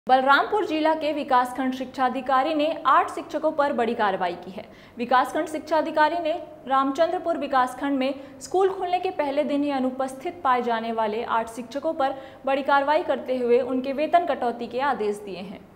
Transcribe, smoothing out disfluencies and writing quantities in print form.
बलरामपुर जिला के विकासखंड शिक्षाधिकारी ने 8 शिक्षकों पर बड़ी कार्रवाई की है। विकासखंड शिक्षाधिकारी ने रामचंद्रपुर विकासखंड में स्कूल खुलने के पहले दिन ही अनुपस्थित पाए जाने वाले 8 शिक्षकों पर बड़ी कार्रवाई करते हुए उनके वेतन कटौती के आदेश दिए हैं।